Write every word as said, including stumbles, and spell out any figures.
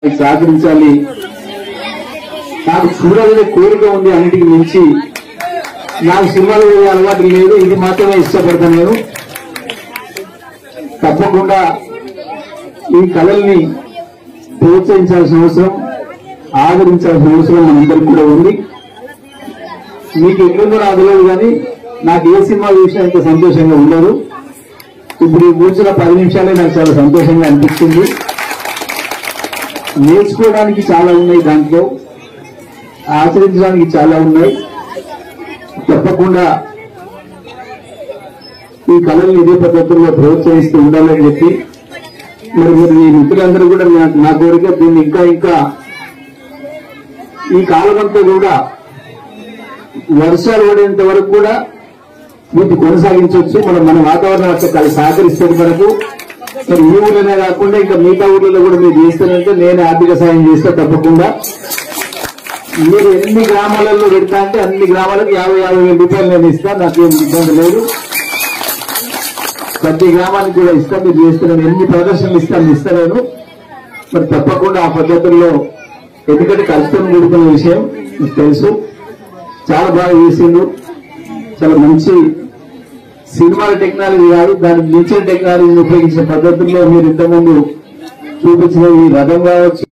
సహకరించాలి. నాకు చూడాలనే కోరిక ఉంది. అన్నిటికి మించి నాకు సినిమాలు అలవాటు లేదు. ఇది మాత్రమే ఇష్టపడతాను నేను. తప్పకుండా ఈ కళల్ని ప్రోత్సహించాల్సిన అవసరం, ఆదరించాల్సిన అవసరం మనందరికీ కూడా ఉంది. మీకు ఎక్కడుందో నాకు తెలియదు, కానీ నాకు ఏ సినిమా చూసినా ఇంత సంతోషంగా ఉండదు. ఇప్పుడు ఈ కూర్చున్న పది నిమిషాలే నాకు చాలా సంతోషంగా అనిపిస్తుంది. నేర్చుకోవడానికి చాలా ఉన్నాయి, దాంట్లో ఆచరించడానికి చాలా ఉన్నాయి. తప్పకుండా ఈ కళల్ని ఇదే పద్ధతుల్లో ప్రోత్సహిస్తూ ఉండాలని చెప్పి మరి మీరు మీ మిత్రులందరూ కూడా నా కోరిక. దీన్ని ఇంకా ఇంకా ఈ కాలమంతా కూడా వర్షాలు పడేంత వరకు కూడా వీటిని కొనసాగించవచ్చు. మనం మన వాతావరణం అట్లా సహకరిస్తుంది మనకు. మరి ఈ ఊర్లోనే కాకుండా ఇంకా మిగతా ఊర్లలో కూడా మీరు చేస్తానంటే నేను ఆర్థిక సాయం చేస్తా. తప్పకుండా మీరు ఎన్ని గ్రామాలలో పెడతా అంటే అన్ని గ్రామాలకు యాభై యాభై వేల రూపాయలు నేను ఇస్తాను. నాకేం ఇబ్బంది లేదు. ప్రతి గ్రామానికి కూడా ఇస్తాను. మీరు చేస్తున్నాను, ఎన్ని ప్రదర్శనలు ఇస్తాను ఇస్తాను. మరి తప్పకుండా ఆ పద్ధతుల్లో, ఎందుకంటే కష్టం కూడుకున్న విషయం మీకు తెలుసు. చాలా బాగా చేసిండు. చాలా మంచి సినిమాల టెక్నాలజీ కాదు, దానికి మించిన టెక్నాలజీని ఉపయోగించిన పద్ధతుల్లో మీరు ఇంతకుముందు చూపించిన ఈ రథం కావచ్చు,